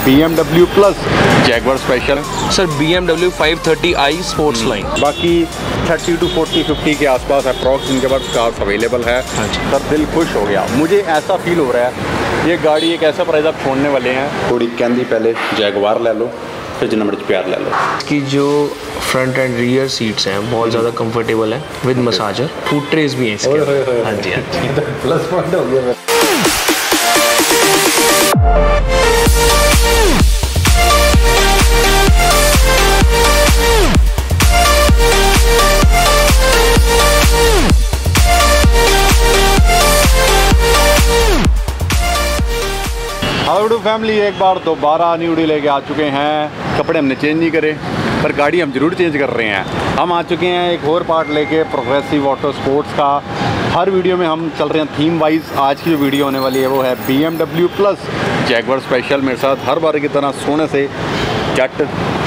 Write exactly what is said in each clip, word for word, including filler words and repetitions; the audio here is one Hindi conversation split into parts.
B M W plus Jaguar special. Sir B M W five thirty I sports line. बाकी थर्टी टू फोर्टी फिफ्टी के आसपास अप्रॉक्स इनके पास कार्स अवेलेबल है। हाँ जी। सर दिल खुश हो गया, मुझे ऐसा फील हो रहा है ये गाड़ी एक ऐसा प्राइस आप छोड़ने वाले हैं। थोड़ी कहती पहले जैगवार ले लो, फिर जो नंबर प्यार ले लो। इसकी जो फ्रंट एंड रियर सीट्स हैं बहुत ज़्यादा कंफर्टेबल है विद मसाजर, फूड ट्रेस भी हैं इसके। हाँ जी हाँ जी, प्लस पॉइंट हो गया। हाउ फैमिली, एक बार दोबारा न्यू डी लेके आ चुके हैं। कपड़े हमने चेंज नहीं करे पर गाड़ी हम जरूर चेंज कर रहे हैं। हम आ चुके हैं एक और पार्ट लेके प्रोग्रेसिव ऑटो स्पोर्ट्स का। हर वीडियो में हम चल रहे हैं थीम वाइज। आज की जो वीडियो होने वाली है वो है B M W plus Jaguar special. मेरे साथ हर बार की तरह सोने से जट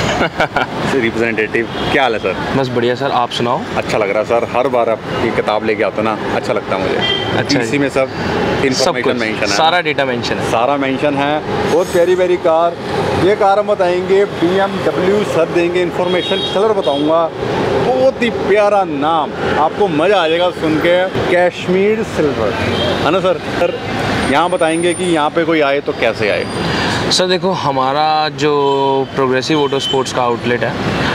रिप्रेजेंटेटिव। क्या हाल है सर? बस बढ़िया सर, आप सुनाओ। अच्छा लग रहा है सर, हर बार आपकी किताब लेके आता ना अच्छा लगता है मुझे। अच्छा, इसी में सब इन्फॉर्मेशन मेंशन है, सारा डेटा मेंशन है, सारा मेंशन है। बहुत प्यारी प्यारी कार। ये कार हम बताएंगे बी एम डब्ल्यू, सर देंगे इन्फॉर्मेशन, कलर बताऊंगा। बहुत ही प्यारा नाम, आपको मज़ा आ जाएगा सुन के। कश्मीर सिल्वर है ना सर? सर यहाँ बताएंगे कि यहाँ पे कोई आए तो कैसे आए। सर देखो, हमारा जो प्रोग्रेसिव ऑटो स्पोर्ट्स का आउटलेट है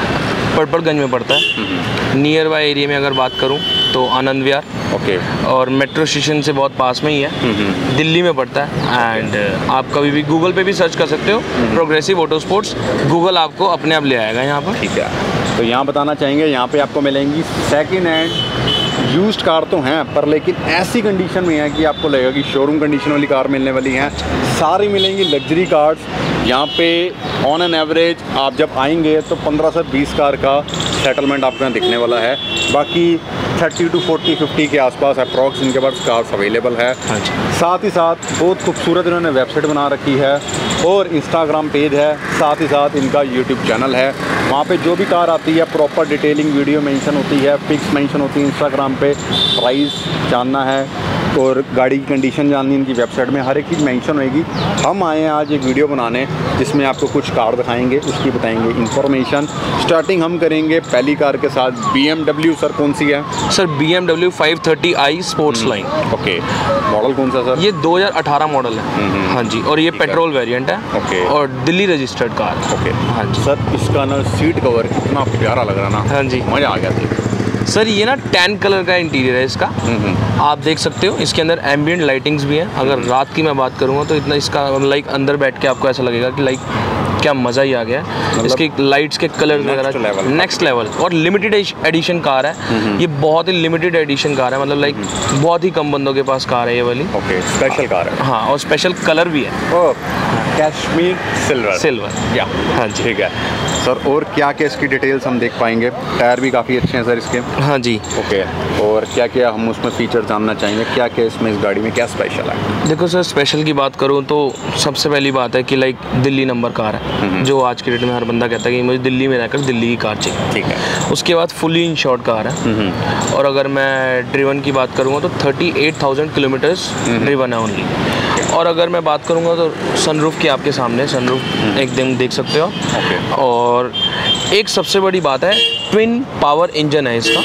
पर्पलगंज में पड़ता है। नियर बाय एरिया में अगर बात करूं तो आनंद विहार, ओके, और मेट्रो स्टेशन से बहुत पास में ही है, दिल्ली में पड़ता है। एंड आप कभी भी गूगल पे भी सर्च कर सकते हो प्रोग्रेसिव ऑटो स्पोर्ट्स, गूगल आपको अपने आप ले आएगा यहाँ पर। ठीक है, तो यहाँ बताना चाहेंगे यहाँ पे आपको मिलेंगी सेकेंड हैंड यूज्ड कार तो हैं पर लेकिन ऐसी कंडीशन में है कि आपको लगेगा कि शोरूम कंडीशन वाली कार मिलने वाली हैं। सारी मिलेंगी लग्जरी कार्स यहाँ पे। ऑन एन एवरेज आप जब आएंगे तो पंद्रह से बीस कार का सेटलमेंट आपको यहाँ दिखने वाला है। बाकी थर्टी टू फोर्टी फिफ्टी के आसपास अप्रॉक्स इनके पास कार्स अवेलेबल है। साथ ही साथ बहुत खूबसूरत इन्होंने वेबसाइट बना रखी है और इंस्टाग्राम पेज है। साथ ही साथ इनका यूट्यूब चैनल है, वहाँ पे जो भी कार आती है प्रॉपर डिटेलिंग वीडियो मेंशन होती है, पिक्स मेंशन होती है। इंस्टाग्राम पे प्राइस जानना है और गाड़ी की कंडीशन जाननी, इनकी वेबसाइट में हर एक चीज़ मेंशन होएगी। हम आए हैं आज एक वीडियो बनाने जिसमें आपको कुछ कार दिखाएंगे, उसकी बताएंगे इन्फॉर्मेशन। स्टार्टिंग हम करेंगे पहली कार के साथ, बी एम डब्ल्यू। सर कौन सी है? Sir B M W five thirty I sports line. Okay, model कौन सा सर? ये दो हज़ार अठारह मॉडल है। हाँ जी, और ये पेट्रोल वेरिएंट है। ओके, और दिल्ली रजिस्टर्ड कार। ओके, हाँ जी सर इसका ना सीट कवर कितना प्यारा लग रहा ना। हाँ जी, मज़ा आ गया था सर। ये ना टैन कलर का इंटीरियर है इसका, आप देख सकते हो। इसके अंदर एम्बिएंट लाइटिंग्स भी हैं। अगर रात की मैं बात करूँगा तो इतना इसका लाइक अंदर बैठ के आपको ऐसा लगेगा कि लाइक क्या मज़ा ही आ गया है। इसके लाइट्स के कलर वगैरह नेक्स्ट लेवल। और लिमिटेड एडिशन कार है ये, बहुत ही लिमिटेड एडिशन कार है, मतलब लाइक बहुत ही कम बंदों के पास कार है ये वाली। ओके, स्पेशल कार है। हाँ, और स्पेशल कलर भी है, कश्मीर सिल्वर। सिल्वर या हाँ जी, ठीक है सर। और क्या क्या इसकी डिटेल्स हम देख पाएंगे? टायर भी काफ़ी अच्छे हैं सर इसके। हाँ जी, ओके, और क्या क्या हम उसमें फीचर जानना चाहेंगे? क्या क्या इसमें इस गाड़ी में क्या स्पेशल है? देखो सर, स्पेशल की बात करूँ तो सबसे पहली बात है कि लाइक दिल्ली नंबर कार है, जो आज के डेट में हर बंदा कहता है कि मुझे दिल्ली में रहकर दिल्ली की कार चाहिए। ठीक है। उसके बाद फुली इंश्योर्ड कार है। और अगर मैं ड्रिवन की बात करूँगा तो thirty eight thousand kilometres driven है ओनली। और अगर मैं बात करूँगा तो सनरूफ की आपके सामने सनरूफ एकदम देख सकते हो। ओके। और एक सबसे बड़ी बात है, ट्विन पावर इंजन है इसका,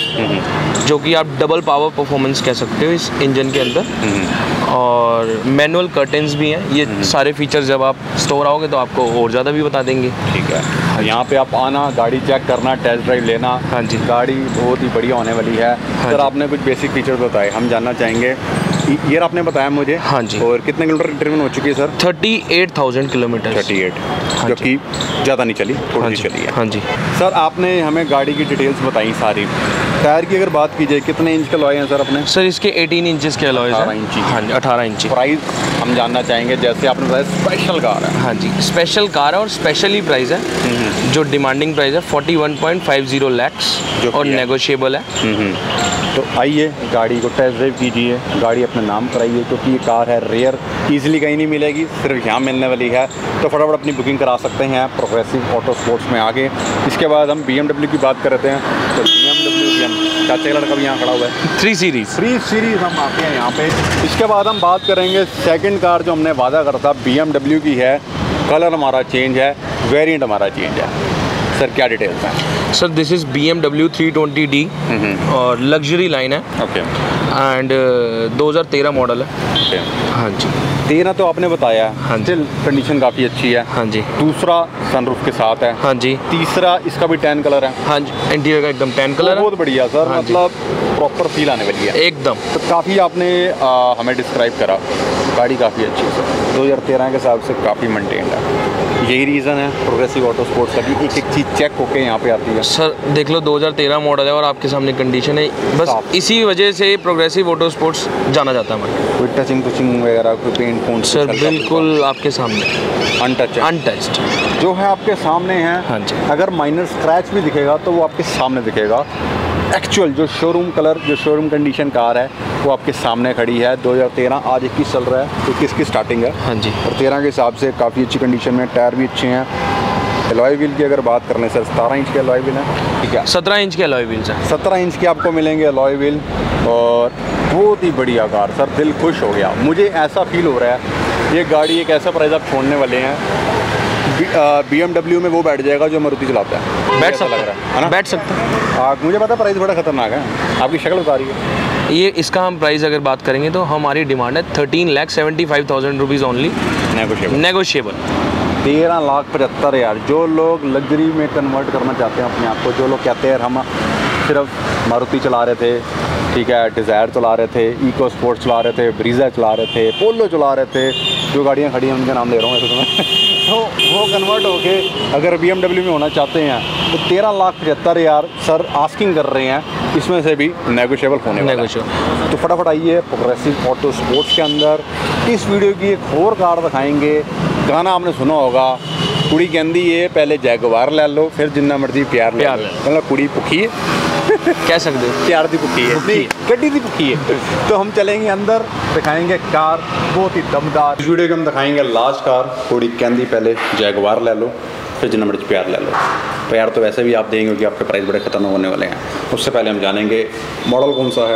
जो कि आप डबल पावर परफॉर्मेंस कह सकते हो इस इंजन के अंदर। और मैनुअल कर्टेंस भी हैं। ये सारे फीचर्स जब आप स्टोर आओगे तो आपको और ज़्यादा भी बता देंगे। ठीक है, यहाँ पे आप आना, गाड़ी चेक करना, टेस्ट ड्राइव लेना। हाँ जी, गाड़ी बहुत ही बढ़िया होने वाली है। हाँ सर आपने कुछ बेसिक फीचर्स बताए, हम जानना चाहेंगे। ये आपने बताया मुझे। हाँ जी। और कितने किलोमीटर ड्रिवन हो चुकी है sir? Thirty eight thousand kilometre. Thirty eight, जो कि ज़्यादा नहीं चली, थोड़ी सी चली है। हाँ जी सर, आपने हमें गाड़ी की डिटेल्स बताई सारी। टायर की अगर बात की जाए, कितने इंच के अलॉय हैं सर अपने? सर इसके अठारह इंचेस के अलॉय हैं। अठारह इंची। हाँ जी, अठारह इंची। प्राइस हम जानना चाहेंगे, जैसे आपने बताया स्पेशल कार है। हाँ जी, स्पेशल कार है और स्पेशली प्राइस है। जो डिमांडिंग प्राइस है forty one point five zero lakhs और नेगोशिएबल है। तो आइए गाड़ी को टेस्ट ड्राइव कीजिए, गाड़ी अपने नाम कराइए, क्योंकि ये कार है रेयर, ईजिली कहीं नहीं मिलेगी, सिर्फ यहाँ मिलने वाली है। तो फटाफट अपनी बुकिंग करा सकते हैं प्रोग्रेसिव ऑटो स्पोर्ट्स में आगे। इसके बाद हम बी एम डब्ल्यू की बात करते हैं। तो बी एम डब्ल्यू भी हम चाचा का लड़का भी यहाँ खड़ा हुआ है, थ्री सीरीज थ्री सीरीज हम आते हैं यहाँ पे। इसके बाद हम बात करेंगे सेकंड कार जो हमने वादा करा था बी एम डब्ल्यू की है, कलर हमारा चेंज है, वेरिएंट हमारा चेंज है। सर क्या डिटेल्स हैं? Sir this is B M W three twenty D और लग्जरी लाइन है। ओके। एंड दो हज़ार तेरह मॉडल है। ओके। हाँ जी। तेरह तो आपने बताया, हाँ जी। स्टिल कंडीशन काफ़ी अच्छी है। हाँ जी। दूसरा सनरूफ के साथ है। हाँ जी। तीसरा इसका भी टैन कलर है। हाँ जी, इंटीरियर का एकदम टैन कलर है। बहुत बढ़िया सर, हाँ जी। मतलब प्रॉपर फील आने वाली है एकदम। तो काफ़ी आपने आ, हमें डिस्क्राइब करा, गाड़ी काफ़ी अच्छी है सर। दो हज़ार तेरह के हिसाब से काफ़ी मेंटेन्ड है। यही रीज़न है प्रोग्रेसिव ऑटो स्पोर्ट्स का कि एक एक चीज़ चेक होके यहाँ पे आती है। सर देख लो दो हज़ार तेरह मॉडल है और आपके सामने कंडीशन है, बस इसी वजह से प्रोग्रेसिव ऑटो स्पोर्ट्स जाना जाता है हमारे। कोई टचिंग टचिंग वगैरह, कोई पेंट फोन? सर बिल्कुल आपके सामने अनटच अनटच्ड जो है आपके सामने है। हाँ जी। अगर माइनर स्क्रैच भी दिखेगा तो वो आपके सामने दिखेगा। एक्चुअल जो शोरूम कलर, जो शोरूम कंडीशन कार है वो आपके सामने खड़ी है। दो हज़ार तेरह, आज इक्कीस चल रहा है, इक्कीस की स्टार्टिंग है। हाँ जी। और तेरह के हिसाब से काफ़ी अच्छी कंडीशन में, टायर भी अच्छे हैं। एलॉय व्हील की अगर बात कर लें सर, सतारह इंच के एलॉय व्हील है, ठीक है। सत्रह इंच के एलॉय व्हील्स हैं। सत्रह इंच के आपको मिलेंगे एलॉय व्हील और बहुत ही बढ़िया कार सर, दिल खुश हो गया। मुझे ऐसा फील हो रहा है ये गाड़ी एक ऐसा प्राइस आप छोड़ने वाले हैं, बी एम डब्ल्यू में वो बैठ जाएगा जो मारुति चलाता है। बैठ सकता लग रहा है, है ना? बैठ सकता है। आ, मुझे पता है प्राइस बड़ा खतरनाक है, आपकी शक्ल बता रही है। ये इसका हम प्राइस अगर बात करेंगे तो हमारी डिमांड है thirteen lakh seventy five thousand rupees only, negotiable. Negotiable. तेरह लाख पचहत्तर हज़ार। जो लोग लग्जरी में कन्वर्ट करना चाहते हैं अपने आप को, जो लोग कहते हैं हम सिर्फ मारुति चला रहे थे, ठीक है, डिज़ायर चला रहे थे, इको स्पोर्ट चला रहे थे, ब्रीज़ा चला रहे थे, पोलो चला रहे थे, जो गाड़ियाँ खड़ी हैं उनका नाम ले रहा हूँ ऐसे समय तो वो कन्वर्ट होके अगर बी एम डब्ल्यू में होना चाहते हैं तो तेरह लाख पचहत्तर हज़ार सर आस्किंग कर रहे हैं, इसमें से भी नेगोशिएबल होने वाला है। तो फटाफट आइए प्रोग्रेसिव ऑटो स्पोर्ट्स के अंदर। इस वीडियो की एक और कार दिखाएंगे। गाना आपने सुना होगा, कुड़ी कहती है पहले जैगवार ले लो फिर जिन्ना मर्जी प्यार ले लो। मतलब कुड़ी भुखी है कह सकते हो, प्यार दी भुखी है, नहीं गड्डी दी भुखी है। तो हम चलेंगे अंदर, दिखाएंगे कार बहुत ही दमदार। इस वीडियो के हम दिखाएंगे लास्ट कार, कुड़ी कहती पहले जैगवार ले लो फिर जिन्ना मर्जी प्यार ले लो। प्यार तो वैसे भी आप देंगे कि आपके प्राइस बड़े खतरनाक होने वाले हैं। उससे पहले हम जानेंगे मॉडल कौन सा है।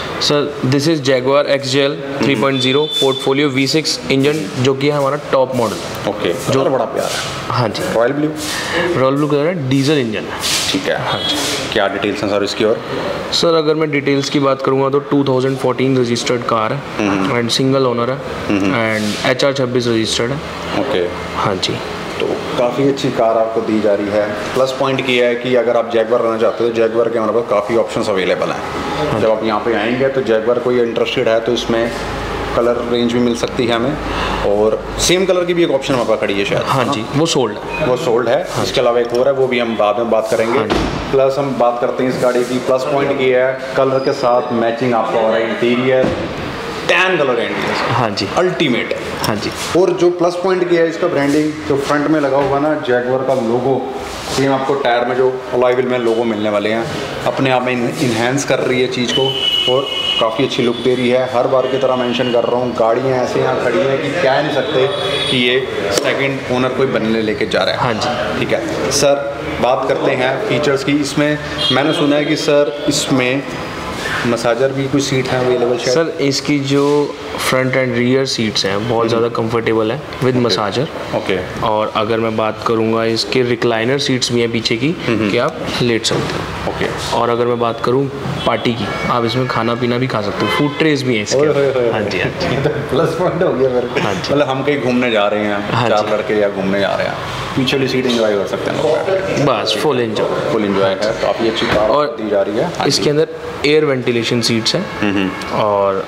Sir this is Jaguar X J L three point zero portfolio V six engine, जो कि है हमारा टॉप मॉडल। ओके, जो बड़ा प्यार है। हाँ जी। Royal blue, royal blue colour है, डीजल इंजन है। ठीक है। हाँ जी। क्या डिटेल्स हैं सर इसकी? और सर अगर मैं डिटेल्स की बात करूँगा तो two thousand fourteen registered car है एंड सिंगल ओनर है एंड एच आर छब्बीस रजिस्टर्ड है। ओके। हाँ जी। तो काफ़ी अच्छी कार आपको दी जा रही है। प्लस पॉइंट किया है कि अगर आप जैगवार लेना चाहते हो तो जैगवार के हमारे पास काफ़ी ऑप्शंस अवेलेबल हैं। जब आप यहाँ पे आएंगे तो जैगवार कोई इंटरेस्टेड है तो इसमें कलर रेंज भी मिल सकती है हमें, और सेम कलर की भी एक ऑप्शन हमारे पास खड़ी है शायद। हाँ जी, वो सोल्ड है। वो सोल्ड है। हाँ, इसके अलावा एक और है, वो भी हम बाद में बात करेंगे। हाँ, प्लस हम बात करते हैं इस गाड़ी की प्लस पॉइंट की है कलर के साथ मैचिंग आपका हो रहा है इंटीरियर, टैन कलर इंटीरियर। हाँ जी, अल्टीमेट है। हाँ जी। और जो प्लस पॉइंट किया है इसका ब्रांडिंग, जो फ्रंट में लगा हुआ ना जैगवार का लोगो, सेम आपको टायर में जो अलॉय व्हील में लोगो मिलने वाले हैं, अपने आप में इन्हेंस कर रही है चीज़ को और काफ़ी अच्छी लुक दे रही है। हर बार की तरह मेंशन कर रहा हूँ, गाड़ियाँ ऐसे यहाँ खड़ी हैं कि कह नहीं सकते कि ये सेकंड ओनर कोई बनने लेके जा रहा है। हाँ जी। ठीक है सर, बात करते हैं फीचर्स की। इसमें मैंने सुना है कि सर इसमें मसाजर भी कुछ सीट है अवेलेबल? सर इसकी जो फ्रंट एंड रियर सीट्स हैं बहुत ज़्यादा कंफर्टेबल है विद मसाजर। ओके। और अगर मैं बात करूँगा इसके रिक्लाइनर सीट्स भी हैं पीछे की कि आप लेट सकते हो। ओके। और अगर मैं बात करूँ पार्टी की, आप इसमें खाना पीना भी खा सकते हो, फूड ट्रेस भी हैं इसके। हाँ जी, हाँ जी। प्लस पॉइंट हो गया मेरे को। हाँ जी। मतलब हम कहीं घूमने जा रहे हैं, हाँ चार लड़के या घूमने जा रहे हैं, पीछे वाली सीट एंजॉय कर सकते हैं लोग, बस फुल एंजॉय। फुल एंजॉय है। काफ़ी अच्छी कार और दी जा रही है। इसके अंदर एयर वेंटिलेशन सीट्स हैं और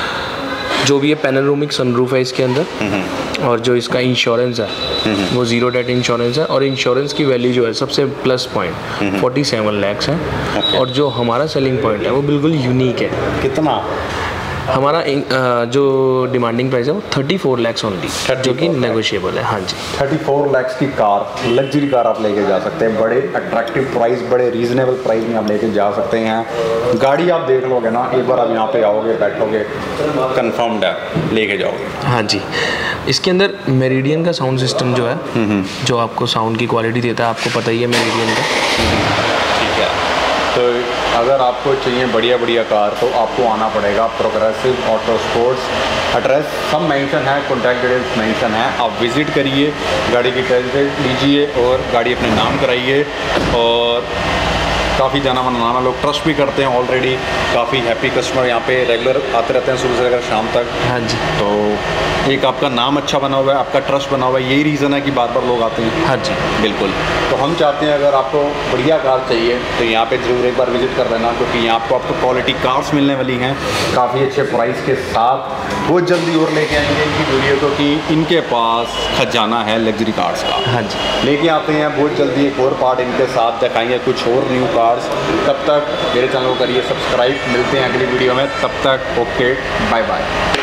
जो भी ये पैनोरामिक सनरूफ है इसके अंदर, और जो इसका इंश्योरेंस है वो जीरो डेट इंश्योरेंस है, और इंश्योरेंस की वैल्यू जो है सबसे plus point forty seven lakhs है। और जो हमारा सेलिंग पॉइंट है वो बिल्कुल यूनिक है। कितना? हमारा जो डिमांडिंग प्राइस है वो थर्टी फोर लैक्स ओनली, जो कि नेगोशिएबल है। हाँ जी, थर्टी फोर लैक्स की कार, लग्जरी कार आप लेके जा सकते हैं। बड़े अट्रैक्टिव प्राइस, बड़े रीजनेबल प्राइस में आप लेके जा सकते हैं। गाड़ी आप देख लोगे ना, एक बार आप यहाँ पे आओगे, बैठोगे, कंफर्म्ड है, लेके जाओगे। हाँ जी। इसके अंदर मेरिडियन का साउंड सिस्टम जो है, जो आपको साउंड की क्वालिटी देता है, आपको पता ही है मेरिडियन का। ठीक है। तो अगर आपको चाहिए बढ़िया बढ़िया कार तो आपको आना पड़ेगा प्रोग्रेसिव ऑटो स्पोर्ट्स। एड्रेस सब मेंशन है, कॉन्टैक्ट डिटेल्स मेंशन है, आप विज़िट करिए, गाड़ी की टेस्ट ड्राइव लीजिए और गाड़ी अपने नाम कराइए। और काफ़ी जाना माना नाना लोग ट्रस्ट भी करते हैं ऑलरेडी, काफ़ी हैप्पी कस्टमर यहाँ पे रेगुलर आते रहते हैं सुबह से लेकर शाम तक। हाँ जी। तो एक आपका नाम अच्छा बना हुआ है, आपका ट्रस्ट बना हुआ है, यही रीज़न है कि बार बार लोग आते हैं। हाँ जी बिल्कुल। तो हम चाहते हैं अगर आपको बढ़िया कार चाहिए तो यहाँ पे ज़रूर एक बार विज़िट कर देना, क्योंकि यहाँ आपको आपको क्वालिटी कार्स मिलने वाली हैं काफ़ी अच्छे प्राइस के साथ। बहुत जल्दी और लेके आएंगे इनकी वीडियो, क्योंकि इनके पास खजाना है लग्जरी कार्स का। हाँ जी लेके आते हैं बहुत जल्दी एक और पार्ट इनके साथ दिखाएंगे, कुछ और न्यू कार्स। तब तक मेरे चैनल को करिए सब्सक्राइब, मिलते हैं अगली वीडियो में, तब तक ओके बाय बाय।